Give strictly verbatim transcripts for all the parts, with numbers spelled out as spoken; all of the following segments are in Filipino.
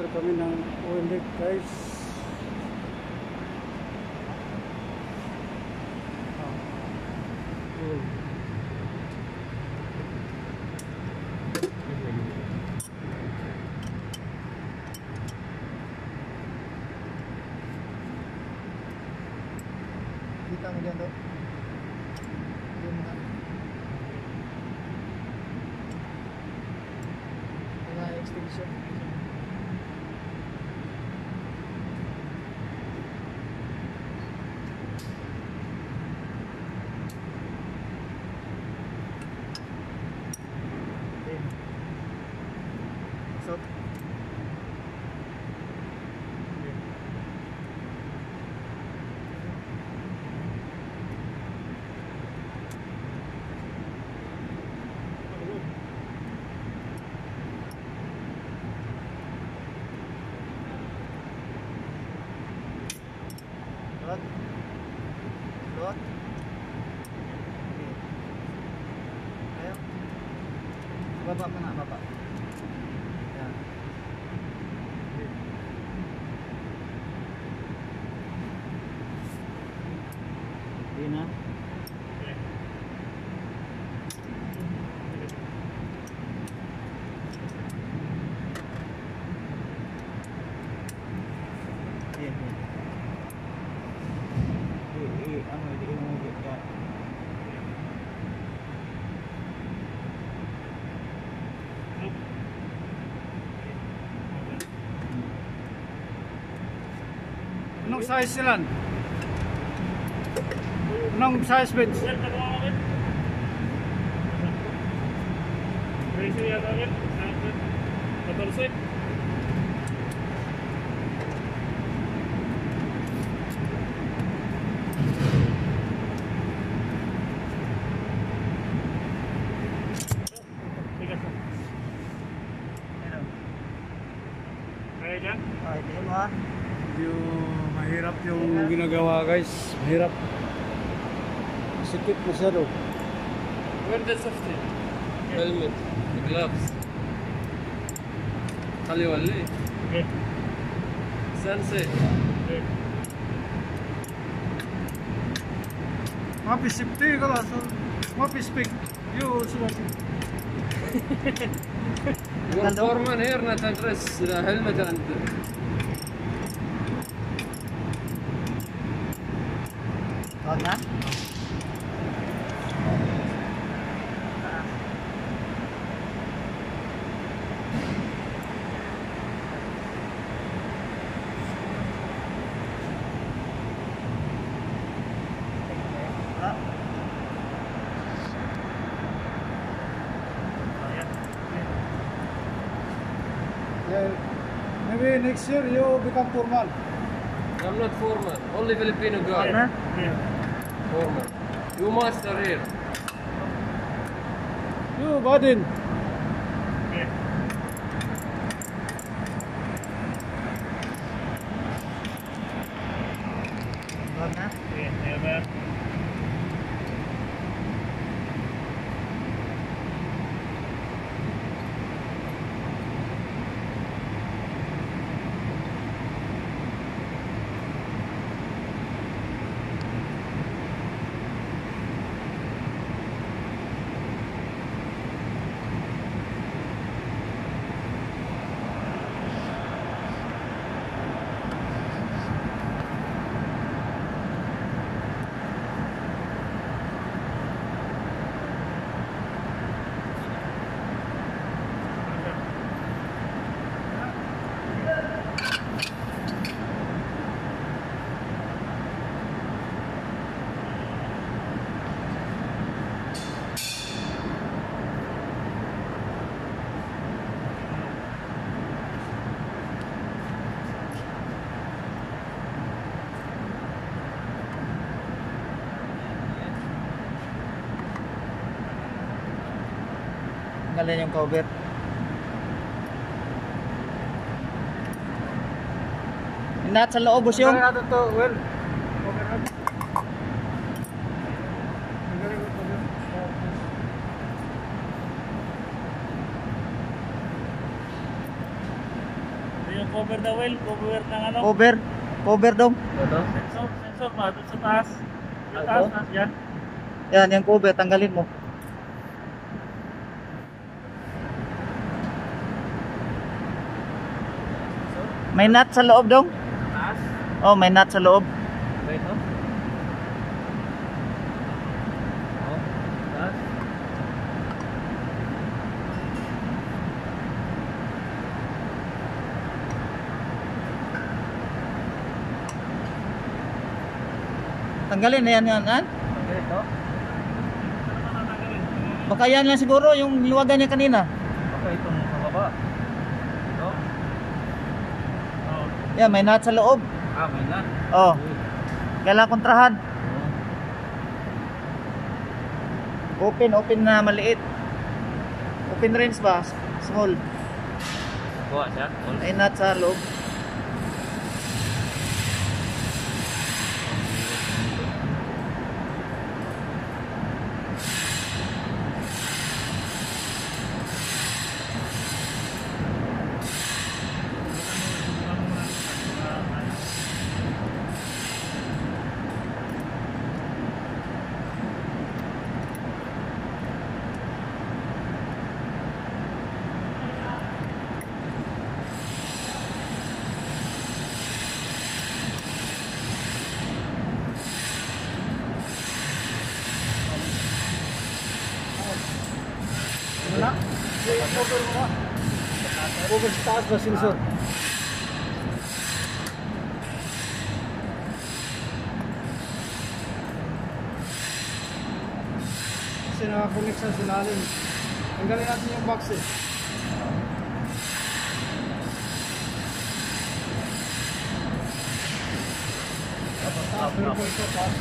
Order kami ng oil rig guys. Ah. Oil. Kita mo dyan to. Yun na. Mga extension. So, Lot. Lot. Ayo. Baba pa na, baba. Yan. Hindi na. Yan, yan. Eh, ano, hindi mo higit ka. Anong size sila? Anong size bench? Precio ya también, catorce. Kaya dyan? Ay, di mo ha. Medyo mahirap yung ginagawa guys. Mahirap. Sikip masyado. Where the safety? Helmet, gloves. خلي ولي. Sensei. Mapi safety kalau so. Mapi speak. Yo sudah. Your foreman here not address the helmet and Lot na? Yeah, maybe next year you become foreman. I'm not foreman, only Filipino guy. Lot na? Foreman. You master here. You Badin. Lot na? Tanggalin yung cover. Inat sa loob boss yung. Natin to, well. Yung cover the wheel, cover ng ano? Cover. Cover dong. Ito? Sensor, sensor ba? Doon sa taas. Sa Ito? taas, taas yan. Yan, yung cover, tanggalin mo. May nut sa loob dong. Taas? Oh, may nut sa loob. Ba ito? Oh, taas? Tanggalin na yan yan. Han? Okay, ito? Baka yan lang siguro yung liwagan niya kanina. Okay, itong sa baba. Ito? Oh. Yan, may nut sa loob. Ah, may na. Oh, kailangan kontrahan. Open, open na maliit. Open range ba? Small. Kuha siya? May nut sa loob. Wala? Yung cover mo ba? Cover sa taas ba, sensor? Kasi nakakonect sa silalim. Tanggalin natin yung box eh. Taas, pero po ito, taas.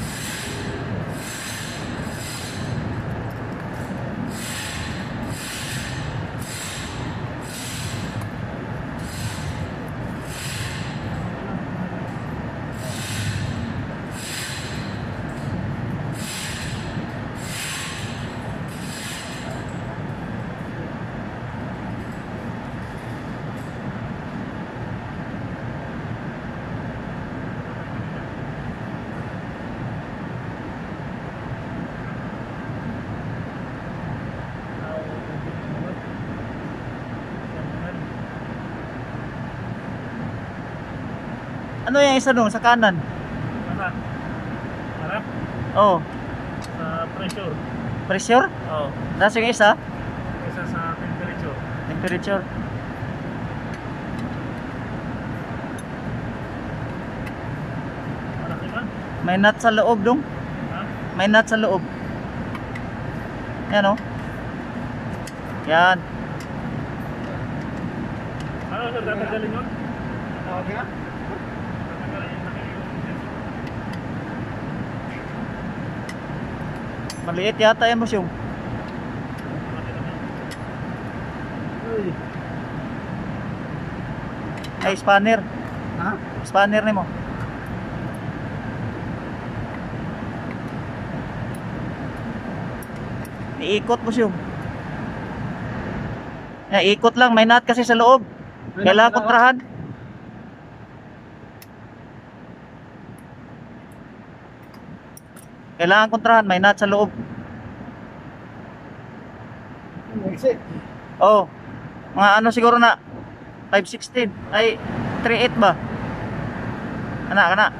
Ano yung isa dong sa kanan? Saan? Harap? Oh, Sa pressure. pressure? Oo. Nasa yung isa? Isa sa temperature. Temperature. Malaki ba? May nut sa loob dong. Ha? May nut sa loob. Yan oh. Yan. Ano sir, tatanggalin yun? Okay na? Tatanggalin yung nakikita yung sensor. Maliit yata yan boss yung. Malaki naman. Uy. Ay, spanner. Ha? Spanner ni mo. Iikot boss yung. Ya, ikot lang. May nut kasi sa loob. Kailangan kontrahan. Kailangan kontrahan. May nut sa loob. Exit. Oh. Mga ano siguro na five sixteen. Ay, three eight ba? Kana, kana.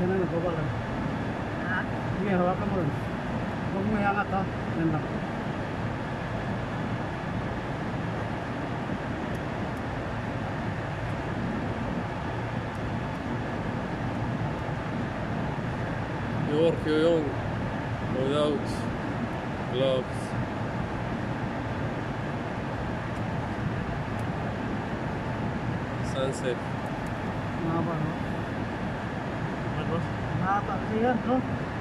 na lang, baba lang. Ha? Sige, hawakan mo rin. Huwag mo iangat ha. Yan lang. You work your young without gloves. Sunset. Mahaba, no? Ano? Mahaba kasi yan, no?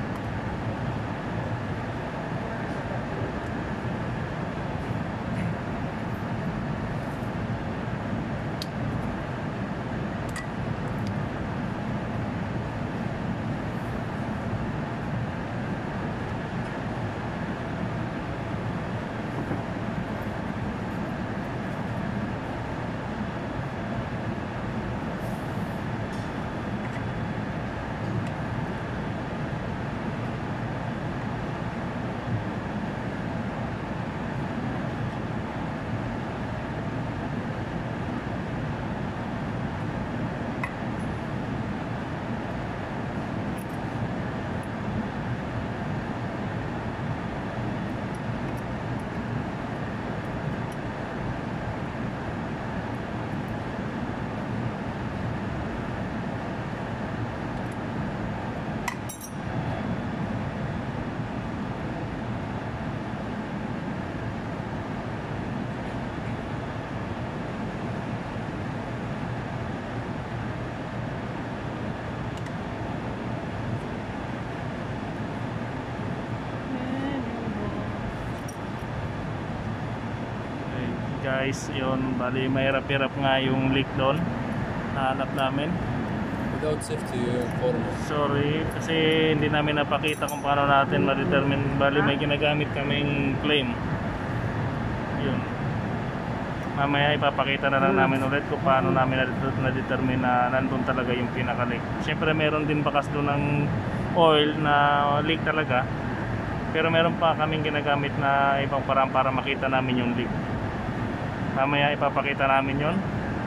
Guys, yun, bali mahirap-hirap nga yung leak doon. Nahanap namin. Without safety uniform. Sorry, kasi hindi namin napakita kung paano natin ma-determine. Bali may ginagamit kaming claim. Yun. Mamaya ipapakita na lang namin ulit kung paano namin na-determine na nandun talaga yung pinaka-leak. Siyempre meron din bakas doon ng oil na leak talaga. Pero meron pa kaming ginagamit na ibang paraan para makita namin yung leak. Mamaya ipapakita namin yon.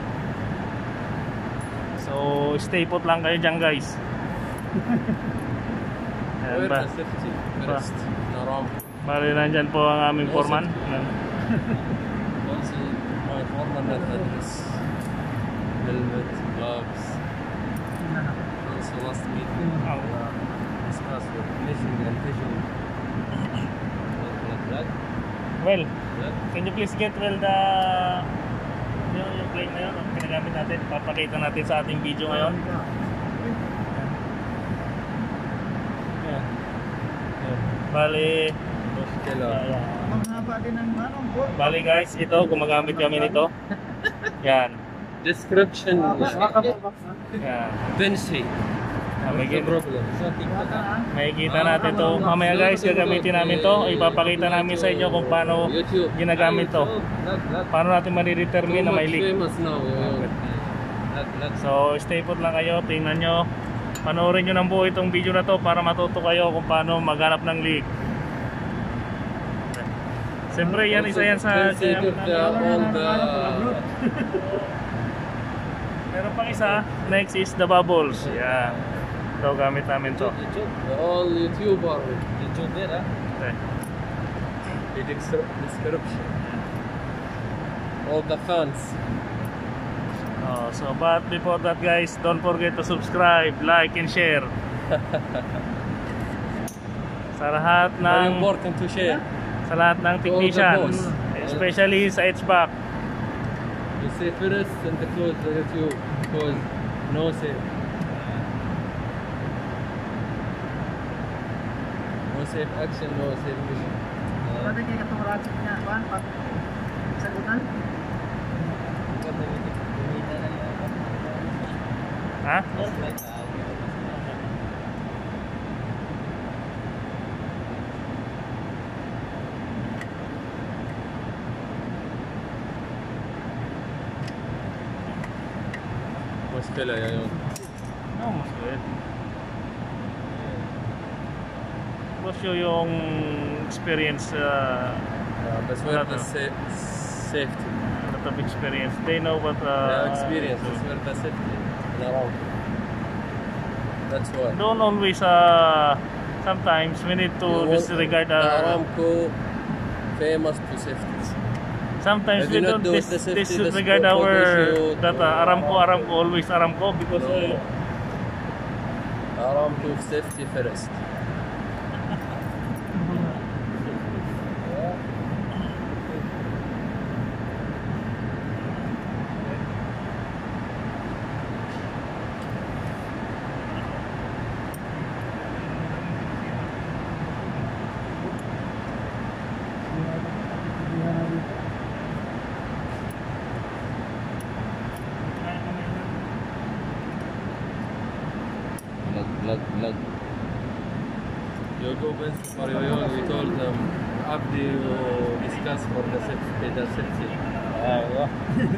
So stay put lang kayo dyan guys. Ayan Where ba? the safety first? Naram. Bali nandyan po ang aming foreman. Also, my foreman that had this helmet, gloves. Also last meeting. Oh. Discuss with finishing and fishing. Like that. Well, That. can you please get well the yung, yung claim na yun, ang pinagamit natin, papakita natin sa ating video ngayon. Ayan. Ayan. Bali, Muskila. ayan. Mahaba din ang manong board. Bali guys, ito gumagamit kami nito. Yan. Description. Hawakan mo, box ha. Yan. Then see. Yan, may, What's the gin- problem? may kita natin to. Mamaya guys, gagamitin namin to. Ipapakita namin sa inyo kung paano YouTube. ginagamit to. Look, look. Paano natin ma-determine na may leak. Famous now. Look, look. So stay put lang kayo, tingnan nyo, panoorin nyo ng buo itong video na to para matuto kayo kung paano maghanap ng leak. Siyempre yan, isa yan sa Consider the all the meron pang isa, next is the bubbles. Yan, ito gamit namin to. the all YouTuber. YouTube din ha? Okay. The descri- description. All the fans. Oh, so but before that guys, don't forget to subscribe, like and share. Sa lahat Very ng important to share. sa lahat ng technicians, boss. especially sa H V A C. You say first and the close the YouTube because no safe. No safe action, no safe mission. Pwede kayo itong ratchet niya, Juan, pag sagutan. Ha? مشكلة يا يوم. No, mas good. What's your yung experience, uh, Uh, but where Another. the sa- safety? a lot of experience. They know what uh, Yeah, experience. to- That's where the safety. Around. That's why. Don't always, uh, sometimes we need to You want- disregard the our... Aramco famous to safety. Sometimes If we you not don't do dis the safety, the disregard sport our... issue, that uh, Aramco, Aramco, always Aramco because... No. Uh, Aramco safety first. Vlog, vlog, vlog. You go Benz for your we told them Abdi will discuss for the safety, the safety. uh,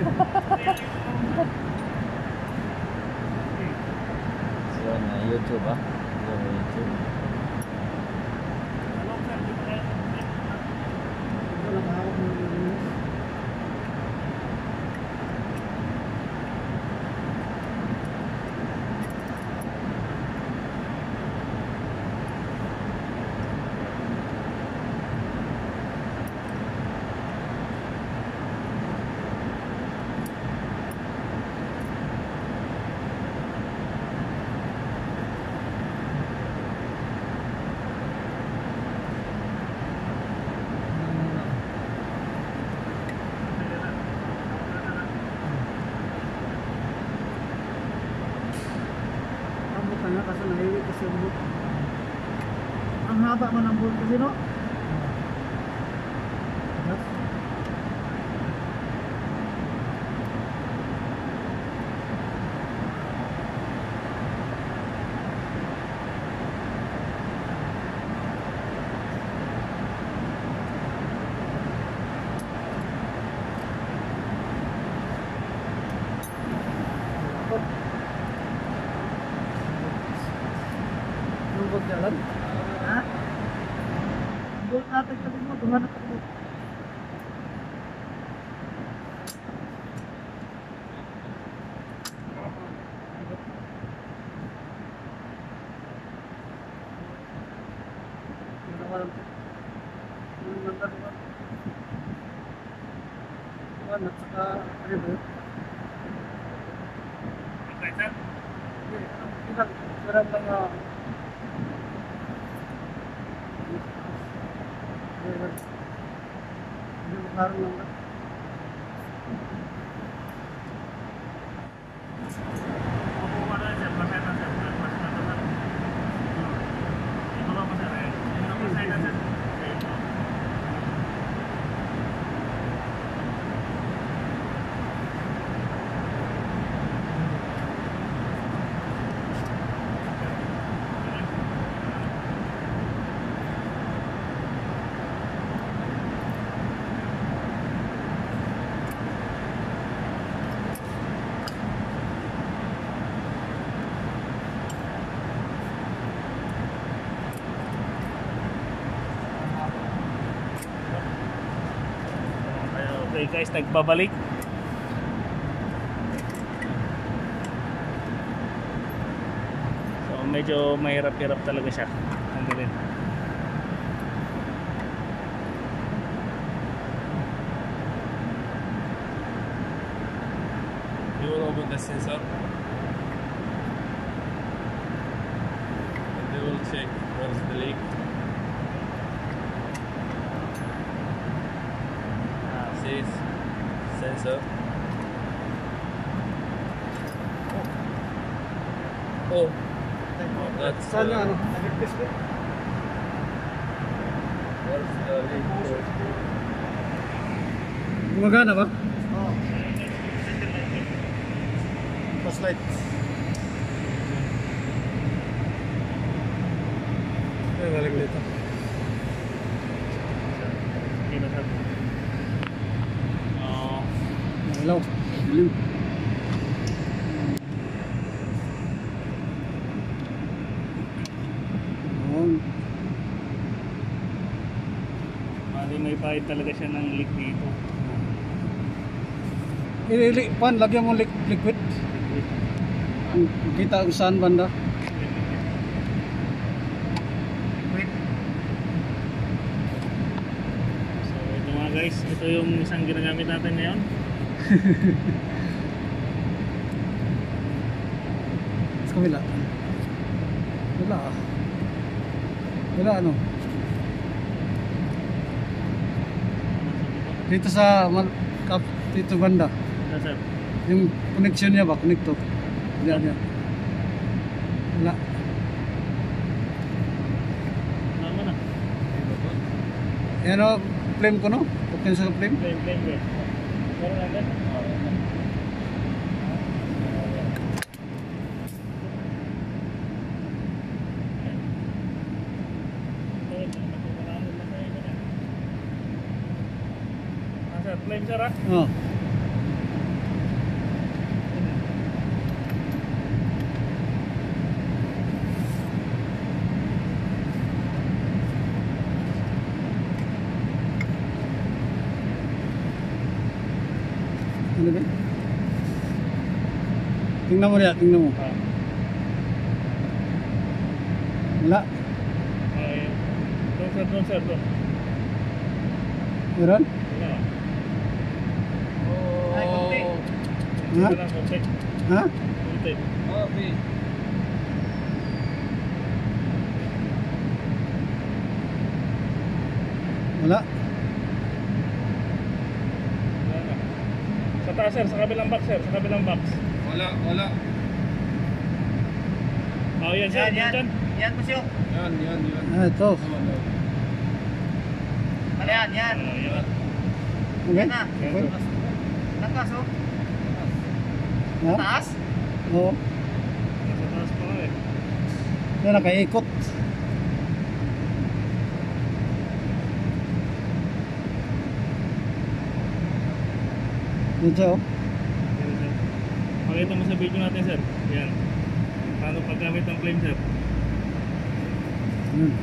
So, na YouTube ah. Yo, YouTube. Kaya kasi nahiwi kasi ang boot. Ang haba man ang boot kasi no? Lubog jalan. Ha? Boot natin kasi mo, tumanak ako. At saka, ano ba yun? Ilang, sarap lang nga. Hindi mo klaro lang ba? Okay guys, nagbabalik. So medyo mahirap-hirap talaga siya. Ano rin. You will open the sensor and they will check where's the leak. This sensor. Oh, oh that's Saan uh, nga ano? Nag-display? where's the leak? Gumagana ba? Oo. Fast light. Ay, balik dito. Hindi na sabi. Oh, Hello. Dilim. Oh. bali may pahid talaga siya ng leak dito. Ili, pan, lagyan mo liquid. Kita kung saan banda. guys, ito yung isang ginagamit natin ngayon. Sa kabila. Wala ah. Wala ano. Dito sa mal kap dito banda. Yes, sir. Yung connection niya ba? Connector. Diyan, diyan. Wala. Tama na. Yan o, flame ko no? Okay sa flame? Flame, flame, flame. Meron natin? Ah, sir, flame sir ah. Oo. Ano ba? Tingnan mo niya, tingnan mo. Ah. Wala. Okay. Doon sir, doon sir, doon. Meron? Wala. Ay, konti. Ha? Ito lang, konti. Ha? Konti. Okay. Wala. Wala na. Sa taas sir, sa kabilang box sir, sa kabilang box. Wala, wala. Oh, yan sir, Yan, yan. yan. Yan po siyo. Yan, yan, yan. Ah, ito. Wala. Wala yan, yan. Oh, yan. Okay? Yan na. Okay? Lakas oh. Ha? Taas. Oo. Sa taas pa nga eh. Yan, nakaikot. Yan siya oh. Yan, sir. Pakita mo sa video natin sir. Yan. Paano paggamit ng flame sir? Yan.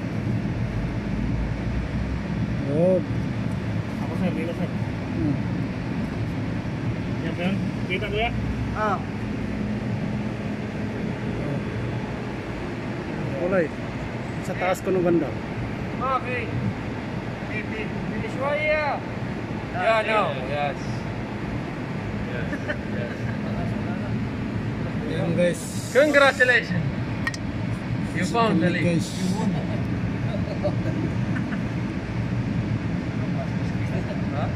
Good. Ako sir, dito sir. Hmm. Yan ba yun? Kita ko ya? Ah. Kulay. Sa taas ko ng banda. Okay. Fifteen. Finish mo yeah. Yeah, no. Yes. Yes. Yes. Yan guys. Congratulations. You found the Yan, leak. guys. Huh?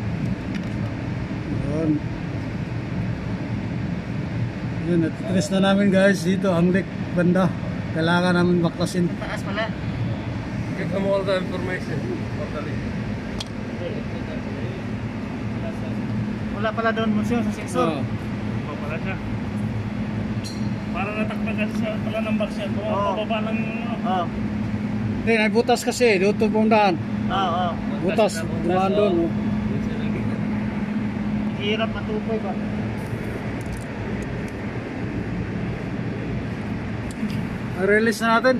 Yan. Yan, natitres na namin guys dito ang leak banda. Kailangan namin baklasin. Taas pala. Give them all the information of the leak. Wala pala doon mo siyo sa sensor. Oo. O pala siya. Para natakpan kasi sa pala ng box yan. Kung Oo. pababa ng ano. Oh. Hindi, may butas kasi. Dito pumuntaan. Oo, oo. Butas. Dumaan doon. Oh. Hirap matukoy ba? I-release na natin.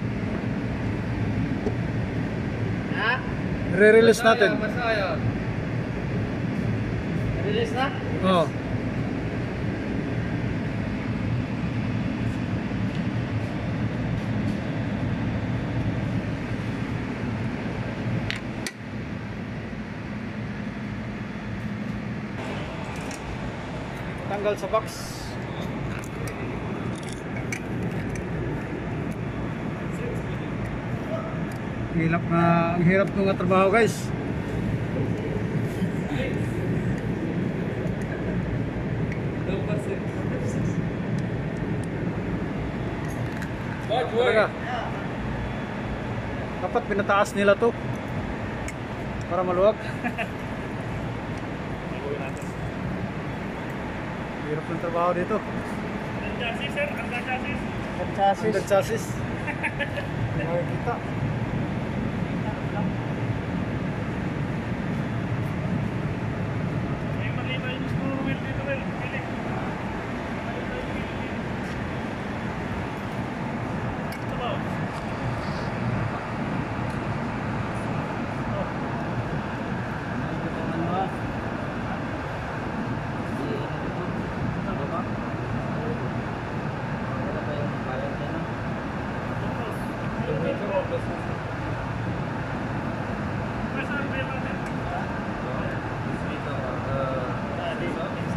Ha? I-release natin. Masaya. Release na? Oo. Tanggal sa box. Hirap na, ang hirap ng trabaho guys. Bad boy. Talaga. Dapat pinataas nila to para maluwag. Gagawin natin. Hirap ng trabaho dito. Ang chassis sir, ang chassis. Chassis. Under chassis. Makikita. May mali ba yung screw wheel dito well? Pili. Ito ba?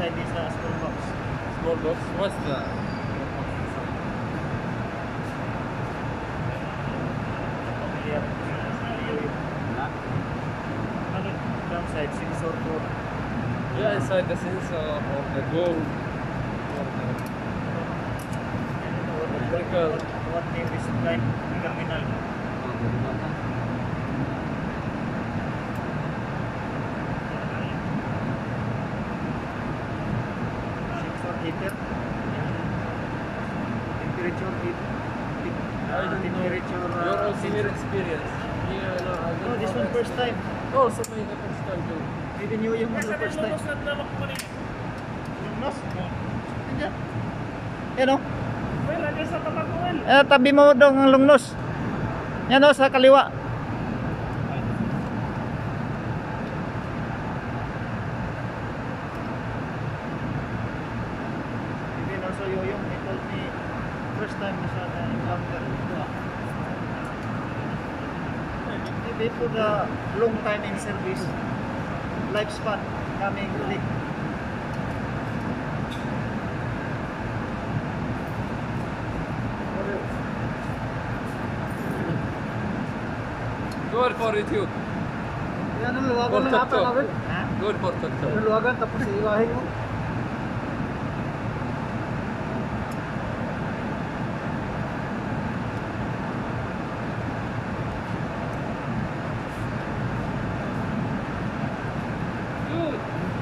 inside this uh, small box. Small box. What's that? Familiar. Ano downside? Sensor for Yeah, inside the sensor or the gold or the electrical. what, what name is line terminal? Sensor heater. Temperature heat. I don't know. Temperature. uh, Your also sensor. your experience. Yeah, no, I don't No, this know one the first time. experience. Also may the first time too. Even you yung ano first time. Yung nos. Ayan. Yan o. Well, lagay sa tapat ko, well. Eh, tabi mo daw ang lungnos. Yan o, sa kaliwa. Even also Yoyong, he told me first time na siya na encounter. Maybe for the long time in service, lifespan coming ulit. Go for YouTube. Yan ang luwagan ng ata namin. Ha? Go for TikTok. Ang luwagan tapos iiwahin mo. Good.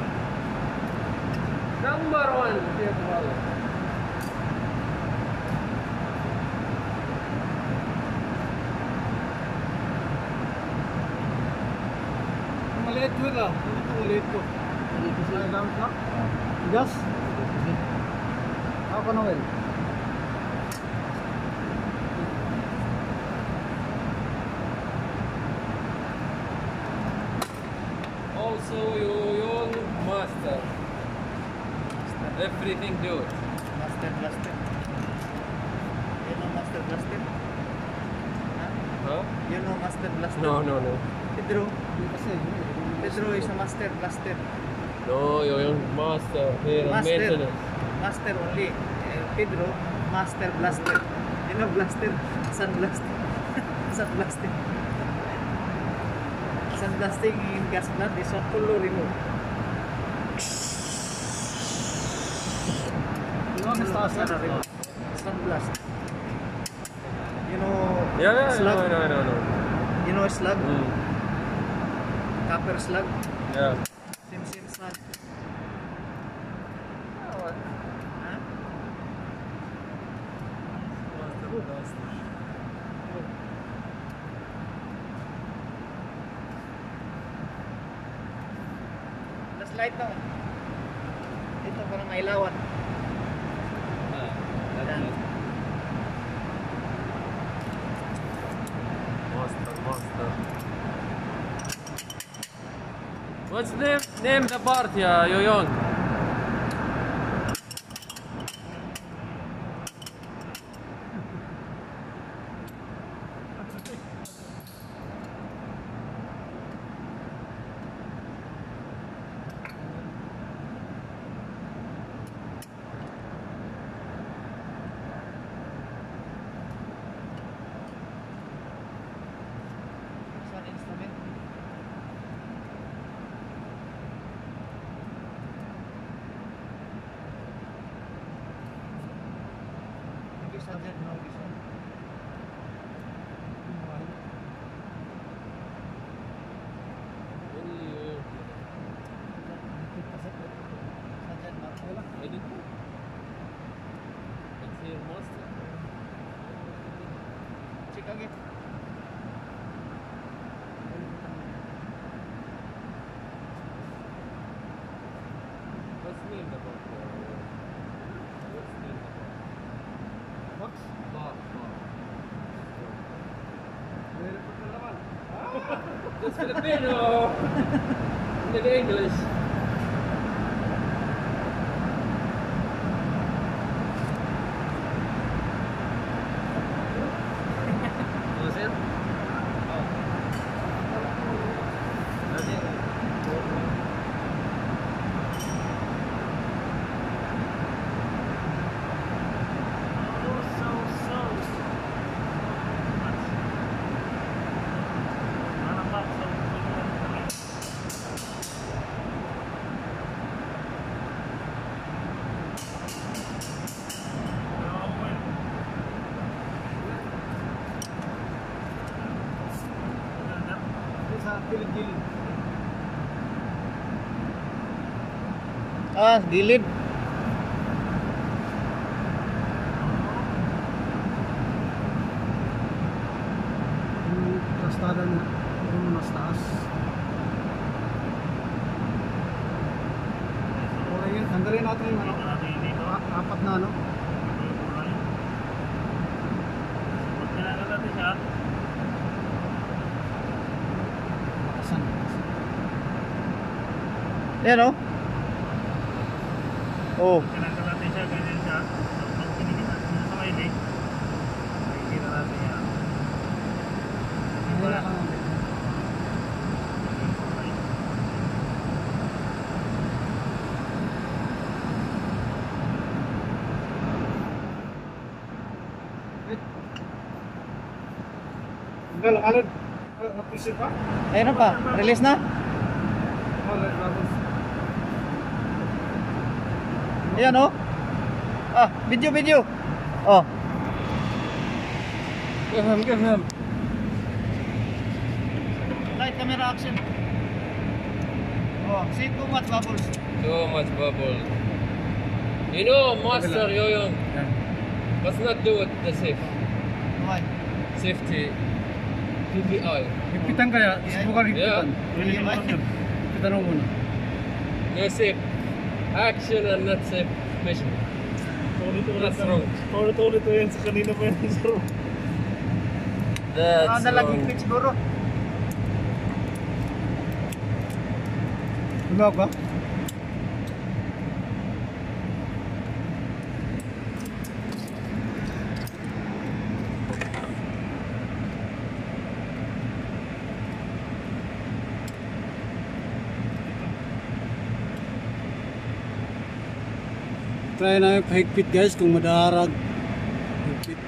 Number one. Maliit mo ka. Ito maliit ko. Maliit ko sa gamit na. Gas? Ako na well. Also, you your master. Everything do it. Master blaster. You know master blaster? Ha? Huh? You know master blaster? No, no, no. Pedro. Pedro is a master blaster. No, you're your master here in Master. maintenance. Master only. Eh, Pedro, master blaster. You know blaster? Sun blaster. Sun blasting. Sun blasting in gas plant is one full remove. Sun blast. You know Yeah, yeah, slug? no, no, no, no. You know slug? Mm. Copper slug? Yeah. Same same slug. Ha? Last light na. Ito para mailawan. Yan. Master, master. What's name name the part, yeah, Yoyong? Sun instrument. Maybe subject no this one. Subject not. I didn't know. It's here, master. Check again. What's name the part? What's name the part? Box. Part, part. Meron pa ka naman. That's Filipino. Hindi ka English. Was it? gilid-gilid. Ah, gilid. Yung kastada niya, yung mas taas. Okay yun, tanggalin natin yung ano, Dito natin dito. a- apat na ano. Pag tinanggal natin siya, Bakasan. Yan oh. Oh. pag tinanggal natin siya, ganyan siya. Tapos pag pinigit natin siya sa mahilig, makikita natin yan. Wala ka naman. Tanggal, alad. Napisip pa? Ayun na pa. Release na. Oh, let bubbles. Ayan oh. Ah, video video. Oh. Give him, give him. Light camera action. Oh, see too much bubbles. Too much bubble. You know, master Yoyong must not do it the safe. Why? Safety. P P I. Higpitan kaya? Subukan higpitan. Pwede naman sir. Higpitan mo muna. No safe. Action and not safe measurement. Ulit-ulit That's na- wrong. Ulit-ulit na yan sa kanina pa yan sir. That's Ah, nalaging wrong. pitch siguro. Lumawag ba? Try namin pahigpit guys kung madarag. Higpit.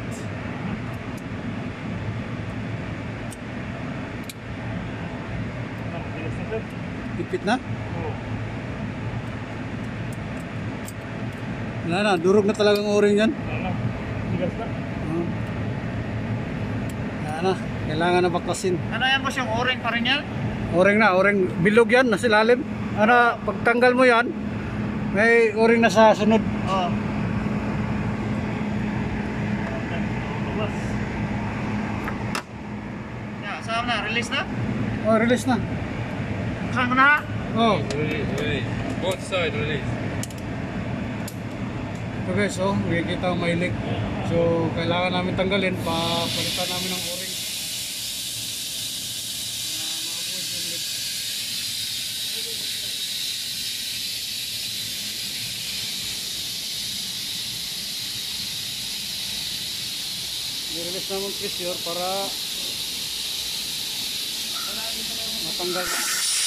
Ano, bilis na sir. Higpit na? Oo. Wala na, durog na talagang o-ring yan. Ano, bigas na. Uh, Wala na, kailangan na baklasin. Ano yan boss, yung orange pa rin yan? O-ring na, o-ring bilog yan, nasa ilalim. Ano, pagtanggal mo yan, may o-ring na sa sunod. Oh. Labas. Yeah, saan na? Release na? Oh, release na. Saan ko na? Oh, Release, release. Both side release. ito guys, oh, makikita ang may leak. So, kailangan namin tanggalin, papalitan namin ng o-ring. I-release naman pressure para matanggal na.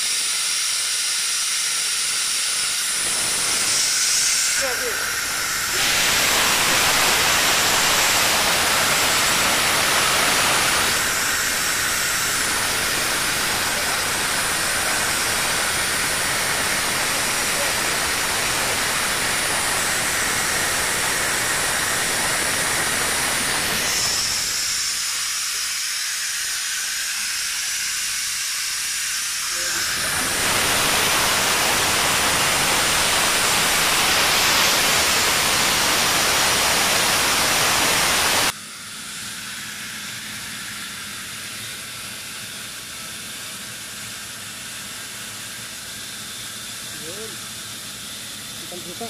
Yun. Kitang-kita.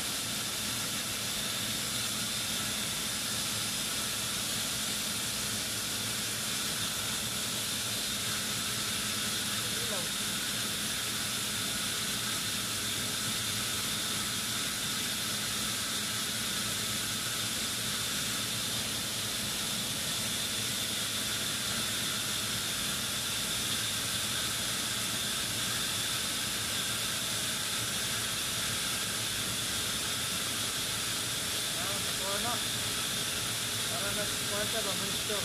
Para nag-kwarta ba, monitor?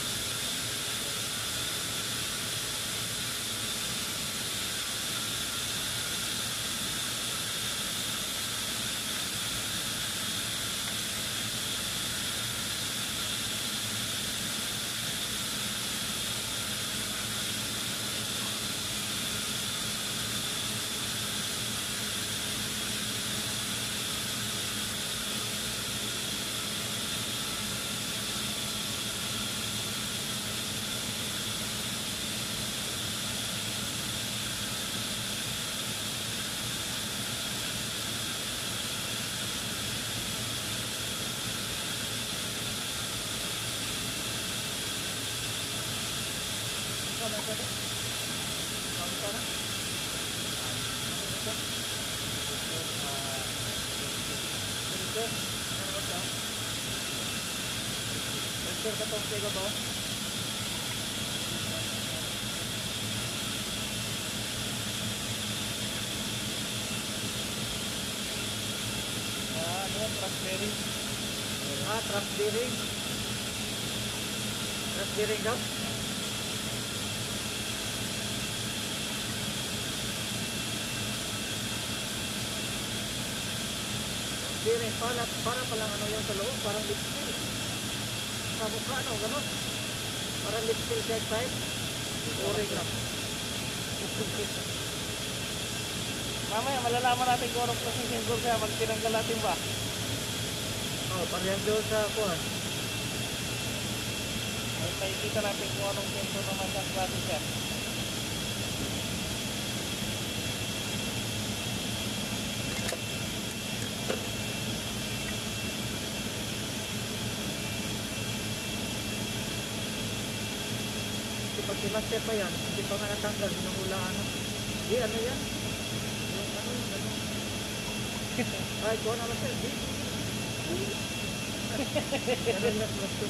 Ah, trust bearing. Trust bearing daw. Bearing para para palang ano yung sa loob, parang lip seal. Sa mukha ano, gano'n. Parang lip seal sa side. O-ring lang. Mamaya malalaman natin kung anong klaseng sensor kaya pag tinanggal natin ba. Oh, parehang doon sa kuhan. Ay, makikita natin kung anong sensor naman sa klase siya. Kasi pag simaster pa yan, hindi pa nga natanggal, hinahula ano. Di, ano yan? Yung ano, yung ano. Ay, kuha naman siya, di. Ganun lang gusto.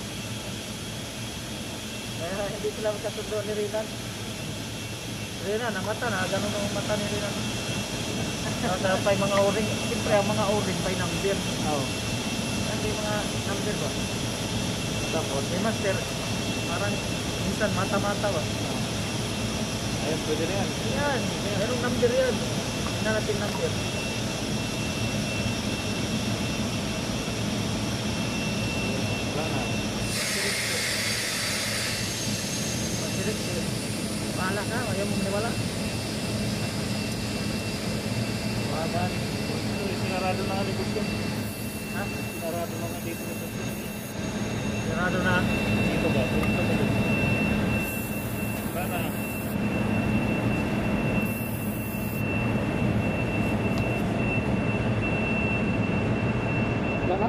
Kaya hindi sila magkasundo ni Rinan. Rinan, ang mata na, ganun ang mata ni Rinan. Kaya pa yung mga o-ring, siyempre ang mga o-ring pa yung number. Oo. Hindi mga number ba? Tapos, may master, parang minsan mata-mata ba? Ayun, pwede na yan. Yan, merong number yan. Tingnan natin number. Wala na. Pag-select eh. Bahala ka, ayaw mo maniwala. Magaan. Ito, sinarado na nga ni Gusto. Ha? Sinarado na nga dito ni Gusto. Sarado na. Dito ba? Dito ba? Wala na. Wala na?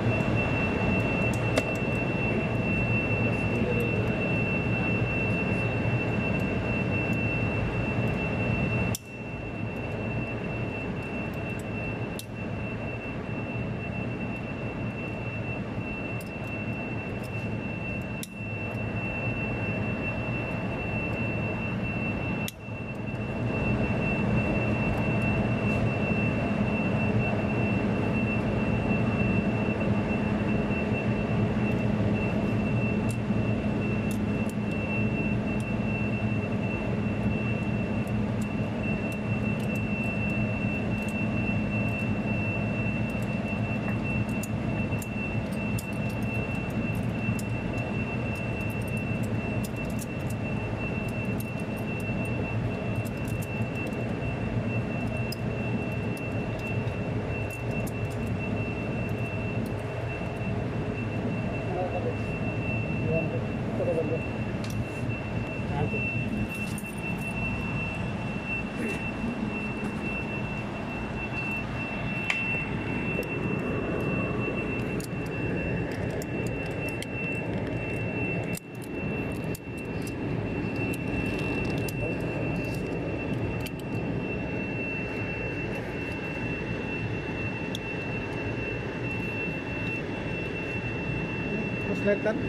Like that?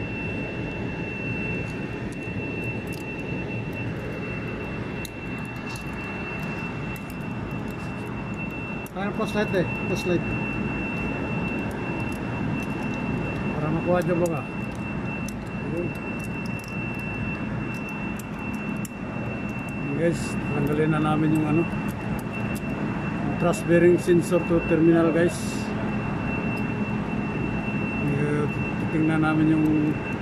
Kaya post light eh, post light. Para makuha dyan mo ka. Ayun. Guys, tanggalin na namin yung ano, yung thrust bearing sensor to terminal guys. Tingnan namin yung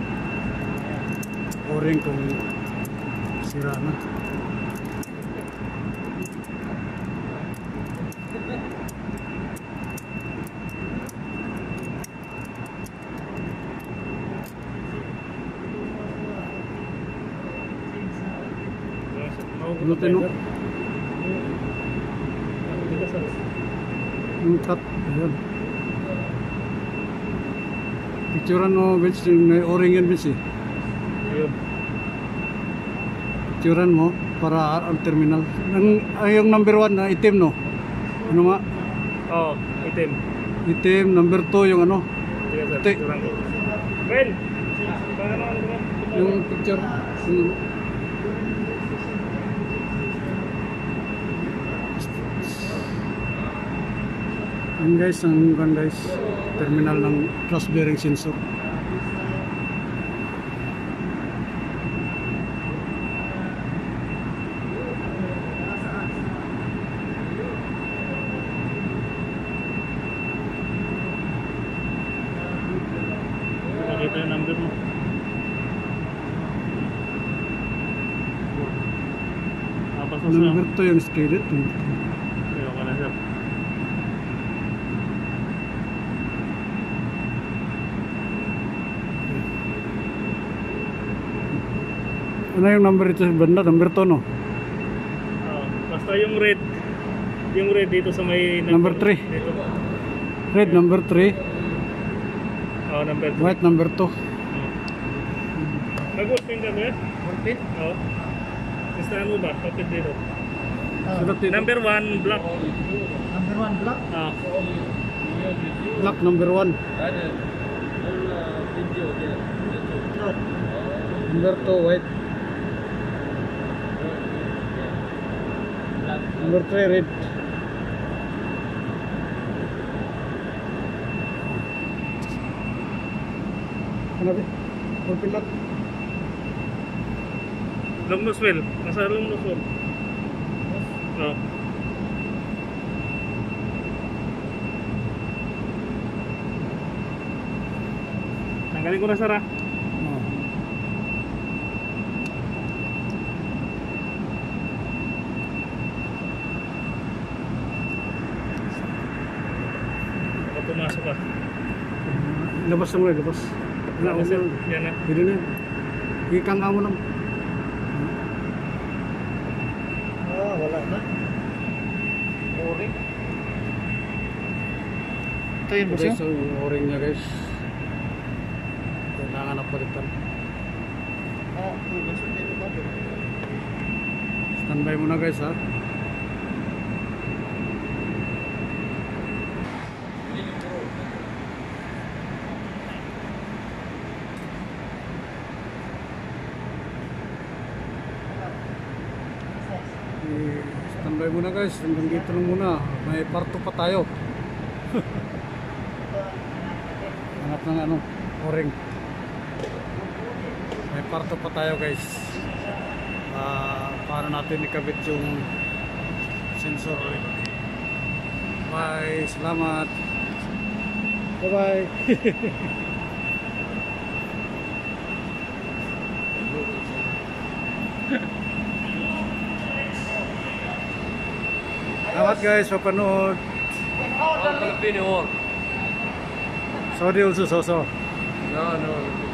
o-ring kung sira na. Ano tino? Yung cut, ayan. Picturean mo, Vince, yung o-ring yan, Vince eh. Ayun. picturean mo para ang terminal. Ang, ay, yung number one na itim, no? Ano nga? Oo, itim. Itim, number two yung ano? Sige sir, Ito. picturean ko. Ben! Paano ano Ben? Yung picture. Yung, Yan guys, ang kan guys, terminal ng cross bearing sensor. Makita yung number mo. Napasos na. Number two yung skillet. Ayaw ka na sir. Ano yung number ito sa banda? Number two, no? Oo, basta yung red. Yung red dito sa may Number three. Dito. Red number three, Oo, number three. white number two. Nag-working ka ba? Pulpit? Oo. Listahan mo ba? Kapit dito. Ah, Sulat dito. Number one, black. number one black. Ah, Black number one. Ada full uh, video dia. Float. Number two, white. Number three, red. Ano ba? Pulpit lang. long nose wheel. Nasa long nose wheel. Oo. Tanggalin ko na sir ah. Oh. Baka pumasok ka. Labas mo na, labas. Wala, Ano, wala. sir? Yan na. Pwede na. Ikang amo na. Ah, wala na. O-ring. Ito yun boss Guys, yun? ang o-ring niya guys. Kailangan na palitan. Ah, ulos. Dito ba? Standby muna guys ha. Eh, standby muna guys, hanggang dito lang muna. May parto pa tayo. Hanap ng ano, o-ring. May parto pa tayo guys. Ah, paano natin ikabit yung sensor ring. Bye, salamat. Bye bye. Salamat guys, papanood. All Filipino work. Sorry also, so so. No, no.